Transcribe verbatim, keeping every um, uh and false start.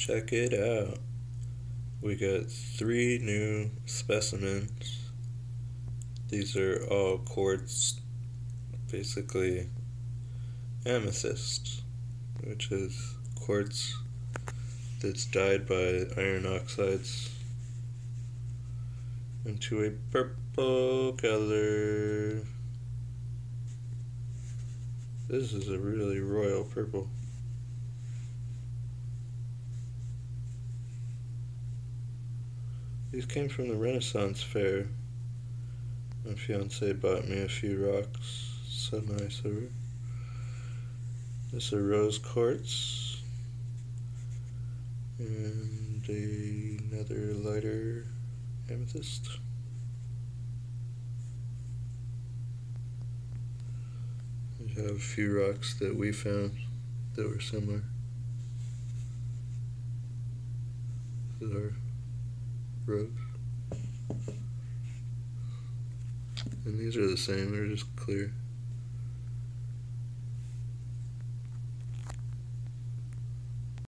Check it out. We got three new specimens. These are all quartz, basically amethyst, which is quartz that's dyed by iron oxides into a purple color. This is a really royal purple. These came from the Renaissance fair. My fiance bought me a few rocks. So nice of her. This is a rose quartz. And another lighter amethyst. We have a few rocks that we found that were similar. This is our rose. And these are the same, they're just clear.